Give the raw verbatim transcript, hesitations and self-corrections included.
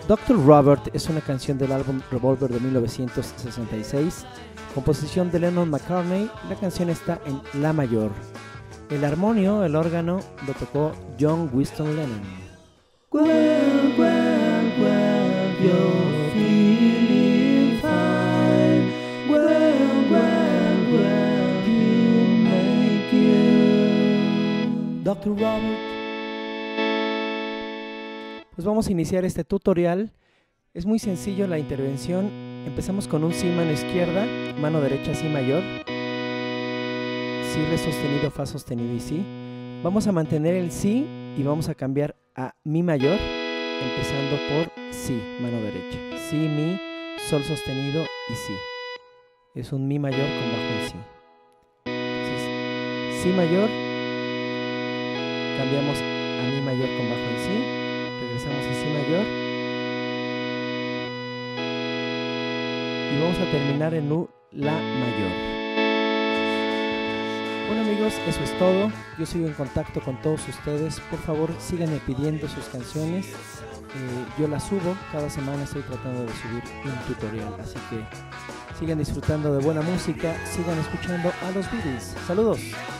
doctor Robert es una canción del álbum Revolver de mil novecientos sesenta y seis, composición de Lennon McCartney. La canción está en la mayor. El armonio, el órgano, lo tocó John Winston Lennon. Well, well, well, you're feeling fine. Well, well, well, you make you. doctor Robert. Pues vamos a iniciar este tutorial. Es muy sencillo la intervención. Empezamos con un Si mano izquierda, mano derecha Si mayor, Si re sostenido, Fa sostenido y Si. Vamos a mantener el Si y vamos a cambiar a Mi mayor, empezando por Si, mano derecha. Si, Mi, Sol sostenido y Si. Es un Mi mayor con bajo en Si. Entonces, Si mayor, cambiamos a Mi mayor con bajo en Si, regresamos a Si mayor y vamos a terminar en U, La mayor. Bueno amigos, eso es todo. Yo sigo en contacto con todos ustedes. Por favor, síganme pidiendo sus canciones. Eh, yo las subo. Cada semana estoy tratando de subir un tutorial. Así que sigan disfrutando de buena música. Sigan escuchando a los Beatles. Saludos.